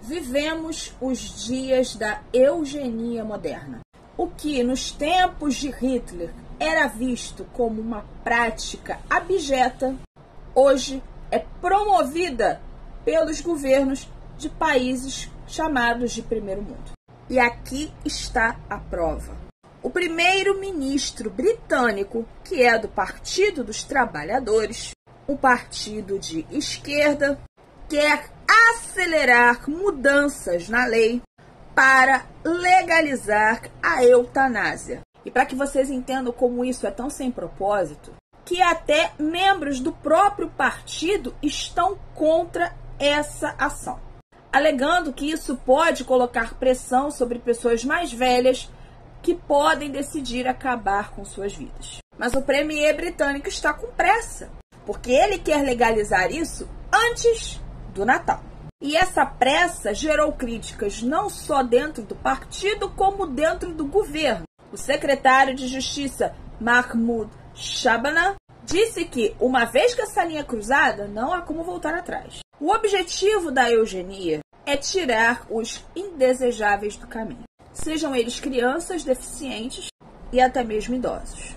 Vivemos os dias da eugenia moderna. O que nos tempos de Hitler era visto como uma prática abjeta, hoje é promovida pelos governos de países chamados de primeiro mundo. E aqui está a prova. O primeiro-ministro britânico, que é do Partido dos Trabalhadores, um partido de esquerda, quer acelerar mudanças na lei para legalizar a eutanásia. E para que vocês entendam como isso é tão sem propósito, que até membros do próprio partido estão contra essa ação, alegando que isso pode colocar pressão sobre pessoas mais velhas que podem decidir acabar com suas vidas. Mas o premier britânico está com pressa, porque ele quer legalizar isso antes do Natal. E essa pressa gerou críticas não só dentro do partido, como dentro do governo. O secretário de Justiça, Mahmoud Shabana, disse que, uma vez que essa linha é cruzada, não há como voltar atrás. O objetivo da eugenia é tirar os indesejáveis do caminho, sejam eles crianças, deficientes e até mesmo idosos.